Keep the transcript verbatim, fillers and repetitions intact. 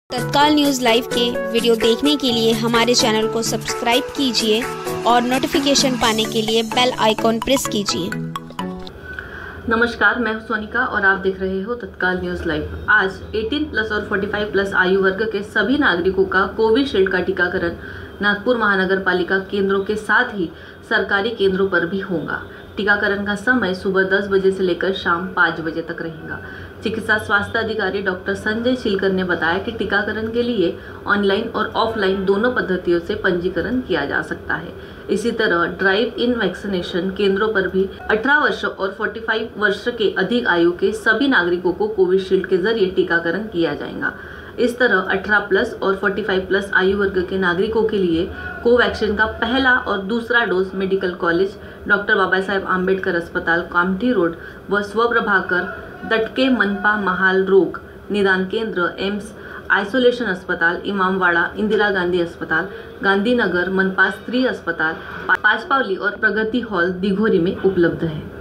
तत्काल news live के video देखने के लिए हमारे चैनल को सब्सक्राइब कीजिए और नोटिफिकेशन पाने के लिए बेल आइकॉन प्रेस कीजिए। नमस्कार, मैं हूं सोनिका और आप देख रहे हो तत्काल न्यूज़ लाइव। आज अठारह प्लस और पैंतालीस प्लस आयु वर्ग के सभी नागरिकों का कोविशील्ड का टीकाकरण नागपुर महानगर पालिका केंद्रों के साथ ही सरकारी केंद्रों पर भी होगा। टीकाकरण का समय सुबह दस बजे से लेकर शाम पाँच बजे तक रहेगा। चिकित्सा स्वास्थ्य अधिकारी डॉक्टर संजय शिलकर ने बताया कि टीकाकरण के लिए ऑनलाइन और ऑफलाइन दोनों पद्धतियों से पंजीकरण किया जा सकता है। इसी तरह ड्राइव इन वैक्सीनेशन केंद्रों पर भी अठारह वर्ष और पैंतालीस वर्ष के अधिक आयु के सभी नागरिकों को कोविशील्ड के जरिए टीकाकरण किया जाएगा। इस तरह अठारह प्लस और पैंतालीस प्लस आयु वर्ग के नागरिकों के लिए कोवैक्सीन का पहला और दूसरा dose medical college, doctor Baba Saheb Ambedkar अस्पताल कामठी रोड व स्वप्रभाकर दटके मनपा महाल रोग निदान केंद्र, एम्स आइसोलेशन अस्पताल, इमामवाड़ा इंदिरा गांधी अस्पताल, गांधीनगर मनपा स्त्री अस्पताल, पाचपावली और प्रगति हॉल दिघोरी में उपलब्ध है।